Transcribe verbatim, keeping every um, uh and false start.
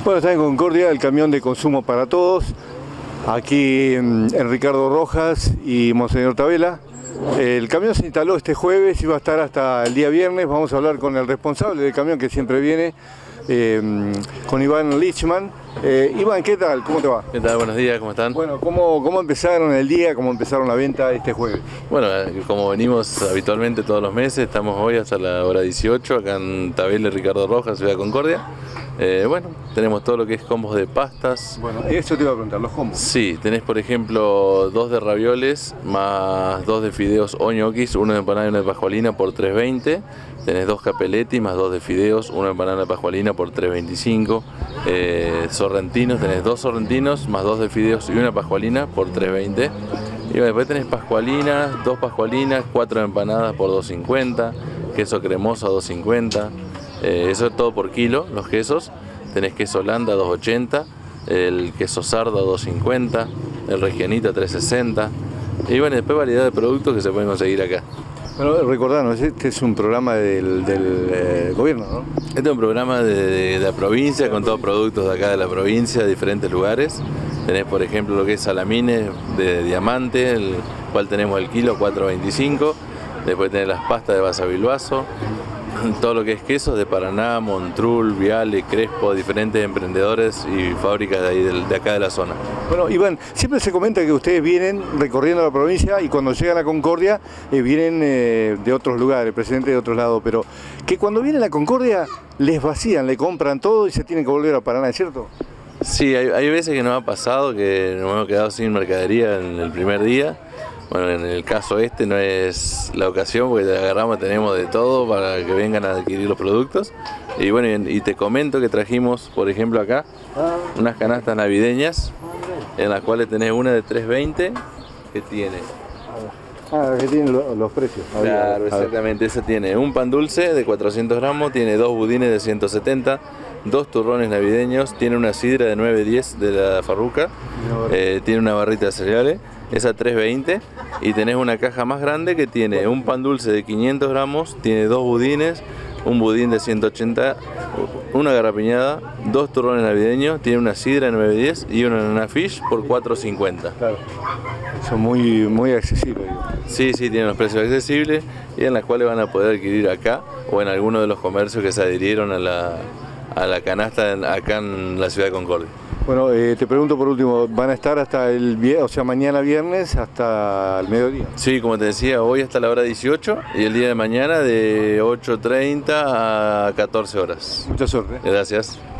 Bueno, está en Concordia el camión de consumo para todos, aquí en, en Ricardo Rojas y Monseñor Tabela. El camión se instaló este jueves y va a estar hasta el día viernes. Vamos a hablar con el responsable del camión que siempre viene, eh, con Iván Lichman. Eh, Iván, ¿qué tal? ¿Cómo te va? ¿Qué tal? Buenos días, ¿cómo están? Bueno, ¿cómo, cómo empezaron el día? ¿Cómo empezaron la venta este jueves? Bueno, como venimos habitualmente todos los meses, estamos hoy hasta la hora dieciocho acá en Tabela, Ricardo Rojas, Ciudad de Concordia. Eh, bueno, tenemos todo lo que es combos de pastas. Bueno, eso te iba a preguntar, los combos. Sí, tenés por ejemplo dos de ravioles más dos de fideos o ñoquis, uno de empanada y uno de pascualina por tres veinte. Tenés dos capeletti más dos de fideos, uno de empanada de pascualina por tres veinticinco. Eh, sorrentinos, tenés dos sorrentinos más dos de fideos y una pascualina por tres veinte. Y después tenés pascualinas, dos pascualinas, cuatro empanadas por dos cincuenta, queso cremoso a dos cincuenta. Eh, eso es todo por kilo, los quesos. Tenés queso Holanda dos ochenta, el queso sardo dos cincuenta, el regionita tres sesenta. Y bueno, después variedad de productos que se pueden conseguir acá. Bueno, recordanos, este es un programa del, del eh, gobierno, ¿no? Este es un programa de, de, de la provincia, con todos productos de acá de la provincia, de diferentes lugares. Tenés por ejemplo lo que es salamines de diamante, el cual tenemos el kilo cuatro veinticinco. Después tenés las pastas de Basavilbaso, todo lo que es quesos de Paraná, Montrul, Viale, Crespo, diferentes emprendedores y fábricas de, ahí, de, de acá de la zona. Bueno, Iván, siempre se comenta que ustedes vienen recorriendo la provincia y cuando llegan a Concordia eh, vienen eh, de otros lugares, presidentes de otros lados, pero que cuando vienen a Concordia les vacían, le compran todo y se tienen que volver a Paraná, ¿es cierto? Sí, hay, hay veces que nos ha pasado que nos hemos quedado sin mercadería en el primer día. Bueno, en el caso este no es la ocasión porque te agarramos, tenemos de todo para que vengan a adquirir los productos. Y bueno, y te comento que trajimos, por ejemplo acá, unas canastas navideñas, en las cuales tenés una de tres veinte que tiene... Ah, que tienen los, los precios. A ver, claro, a ver. exactamente, esa tiene un pan dulce de cuatrocientos gramos, tiene dos budines de ciento setenta, dos turrones navideños, tiene una sidra de nueve diez de la Farruca, eh, tiene una barrita de cereales, esa tres veinte, y tenés una caja más grande que tiene un pan dulce de quinientos gramos, tiene dos budines, un budín de ciento ochenta, una garrapiñada, dos turrones navideños, tiene una sidra de nueve diez y una banana fish por cuatro cincuenta. Claro. Son muy, muy accesibles. Sí, sí, tienen los precios accesibles y en las cuales van a poder adquirir acá o en alguno de los comercios que se adhirieron a la, a la canasta en, acá en la ciudad de Concordia. Bueno, eh, te pregunto por último, ¿van a estar hasta el viernes, o sea, mañana viernes hasta el mediodía? Sí, como te decía, hoy hasta la hora dieciocho y el día de mañana de ocho treinta a catorce horas. Mucha suerte. Gracias.